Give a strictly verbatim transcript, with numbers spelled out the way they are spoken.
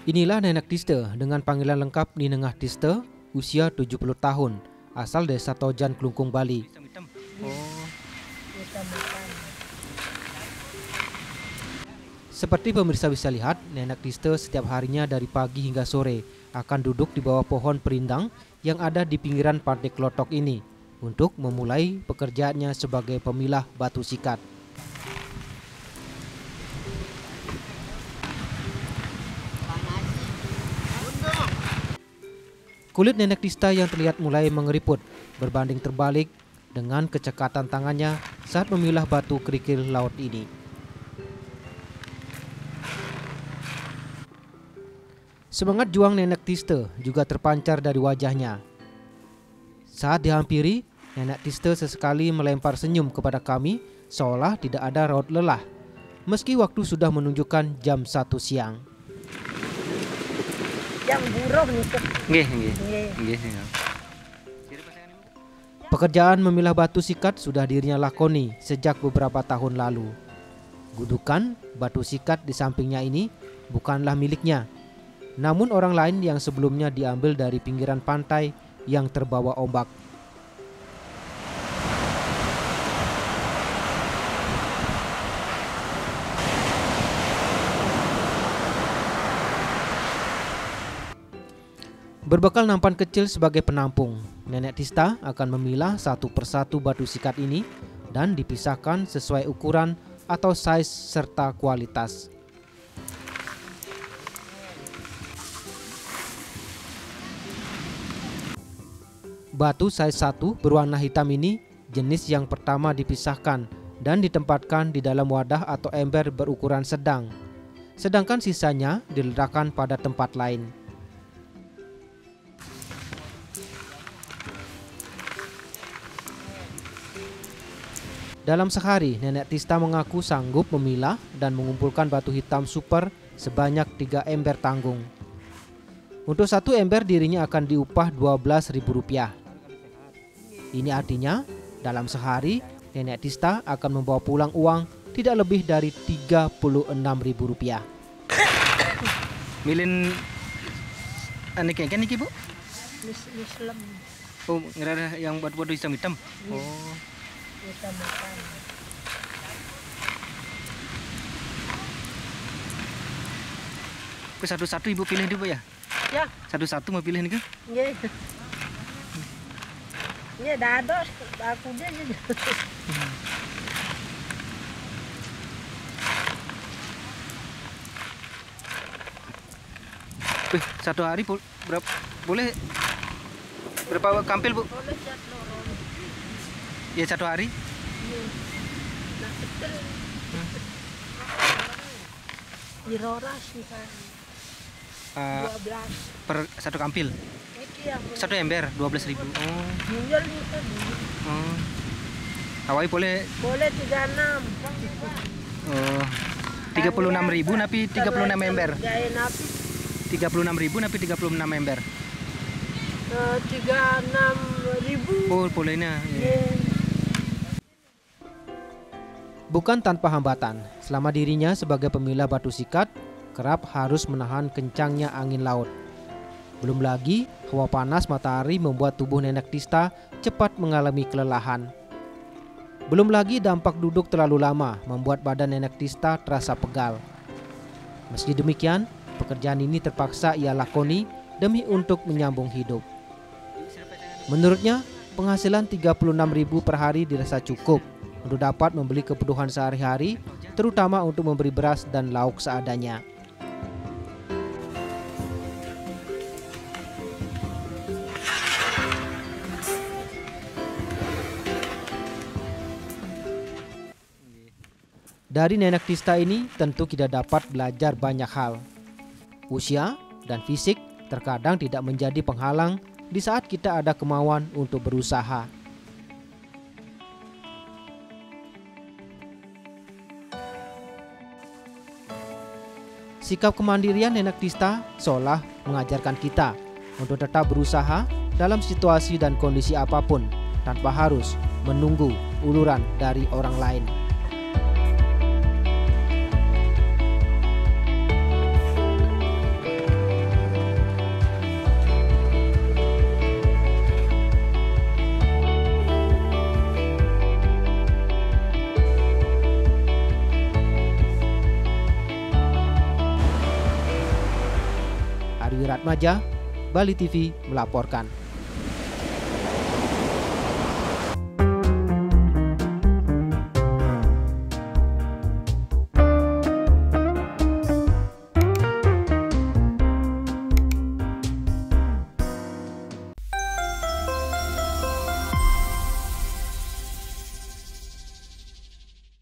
Inilah Nenek Tiste dengan panggilan lengkap Ninengah Tiste, usia tujuh puluh tahun, asal desa Tojan, Klungkung, Bali. Oh. Seperti pemirsa bisa lihat, Nenek Tiste setiap harinya dari pagi hingga sore akan duduk di bawah pohon perindang yang ada di pinggiran Pantai Klotok ini untuk memulai pekerjaannya sebagai pemilah batu sikat. Kulit Nenek Tista yang terlihat mulai mengeriput berbanding terbalik dengan kecekatan tangannya saat memilah batu kerikil laut ini. Semangat juang Nenek Tiste juga terpancar dari wajahnya. Saat dihampiri, Nenek Tiste sesekali melempar senyum kepada kami seolah tidak ada raut lelah, meski waktu sudah menunjukkan jam satu siang. Yang buruh nih. Nggih, nggih. Nggih. Pekerjaan memilah batu sikat sudah dirinya lakoni sejak beberapa tahun lalu. Gudukan batu sikat di sampingnya ini bukanlah miliknya, namun orang lain yang sebelumnya diambil dari pinggiran pantai yang terbawa ombak. Berbekal nampan kecil sebagai penampung, Nenek Tista akan memilah satu persatu batu sikat ini dan dipisahkan sesuai ukuran atau size serta kualitas. Batu size satu berwarna hitam ini jenis yang pertama dipisahkan dan ditempatkan di dalam wadah atau ember berukuran sedang, sedangkan sisanya diletakkan pada tempat lain. Dalam sehari, Nenek Tista mengaku sanggup memilah dan mengumpulkan batu hitam super sebanyak tiga ember tanggung. Untuk satu ember dirinya akan diupah dua belas ribu rupiah. Ini artinya dalam sehari Nenek Tista akan membawa pulang uang tidak lebih dari tiga puluh enam ribu rupiah. Milin ane kayak niki Bu? Islam. Oh, ngerada yang batu-batu hitam-hitam. Oh. Kita makan. Ke satu-satu Ibu pilih dulu ya? Ya. Satu-satu mau pilih nih ke? Iya. Iya, dados aku dia jadi. Wih, satu hari berapa boleh berapa kampil Bu? Boleh satu orang. Ya satu hari? Iya. Nah, betul. Iroras nih kan. Uh, dua belas. per satu kampil? Iki yang Satu ember dua belas ribu. Oh. Jual nih kan. Oh. Hawaii boleh? Boleh tiga puluh enam. Oh. tiga puluh enam ribu napi tiga puluh enam ember. Gaya napi. tiga puluh enam ribu napi tiga puluh enam ember. Uh, tiga puluh enam ribu. Oh, bolehnya. Yeah. Bukan tanpa hambatan, selama dirinya sebagai pemilah batu sikat kerap harus menahan kencangnya angin laut. Belum lagi hawa panas matahari membuat tubuh Nenek Tista cepat mengalami kelelahan. Belum lagi dampak duduk terlalu lama membuat badan Nenek Tista terasa pegal. Meski demikian, pekerjaan ini terpaksa ia lakoni demi untuk menyambung hidup. Menurutnya, penghasilan tiga puluh enam ribu per hari dirasa cukup untuk dapat membeli kebutuhan sehari-hari, terutama untuk memberi beras dan lauk seadanya. Dari Nenek Tista ini tentu kita dapat belajar banyak hal. Usia dan fisik terkadang tidak menjadi penghalang di saat kita ada kemauan untuk berusaha. Sikap kemandirian Nenek Tista seolah mengajarkan kita untuk tetap berusaha dalam situasi dan kondisi apapun tanpa harus menunggu uluran dari orang lain. Arwi Ratmaja, Bali T V melaporkan.